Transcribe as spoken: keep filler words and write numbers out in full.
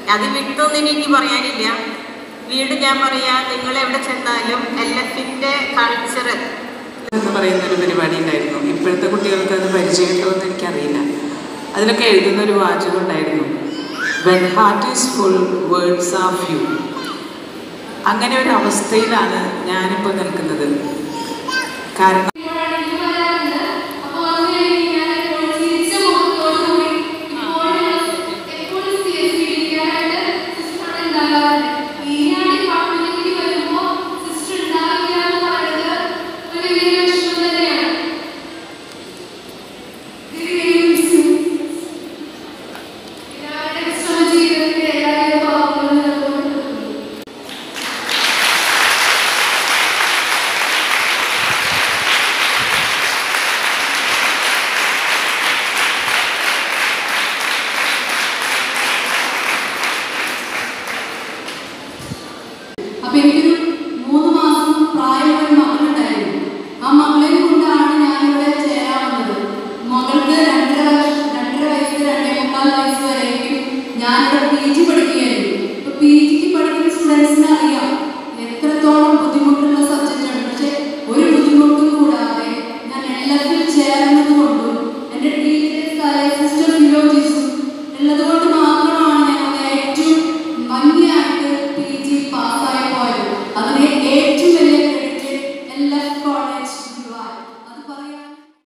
അത് വിട്ടൊന്നും എനിക്ക് പറയാനില്ല. വീണ്ടും ഞാൻ പറയാം, നിങ്ങൾ എവിടെ ചെന്നാലും എൽ എഫിൻ്റെ കൾച്ചറൽ എന്ന് പറയുന്നൊരു പരിപാടി ഉണ്ടായിരുന്നു. ഇപ്പോഴത്തെ കുട്ടികൾക്ക് അത് പരിചയമുണ്ടോ എന്ന് എനിക്കറിയില്ല. അതിലൊക്കെ എഴുതുന്നൊരു വാചകം ഉണ്ടായിരുന്നു, when heart is full words are few. അങ്ങനെ ഒരു അവസ്ഥയിലാണ് ഞാനിപ്പോൾ നിൽക്കുന്നത്. കാരണം അപ്പം എനിക്കൊരു മൂന്ന് മാസം പ്രായമുള്ള ഒരു മകളുണ്ടായിരുന്നു. ആ മകളെ കൊണ്ടാണ് ഞാനിവിടെ ചേരാൻ വന്നത്. മകൾക്ക് രണ്ടര രണ്ടര വയസ്സ് രണ്ടേ മുക്കാൽ വയസ്സ് വരെയും ഞാനിവിടെ പി ജി പഠിക്കുകയായിരുന്നു. ഇപ്പൊ പി ജിക്ക് പഠിക്കുന്ന സ്റ്റുഡൻസിന് അറിയാം എത്രത്തോളം ബുദ്ധിമുട്ടുള്ള സബ്ജക്റ്റാണ്. പക്ഷെ ഒരു ബുദ്ധിമുട്ടും കൂടാതെ ഞാൻ എൽ എഫിൽ ചേർന്നത് കൊണ്ടും എൻ്റെ ടീച്ചേഴ്സ് സിസ്റ്റർ ഫിലോജിസും ഉള്ളത് കൊണ്ട്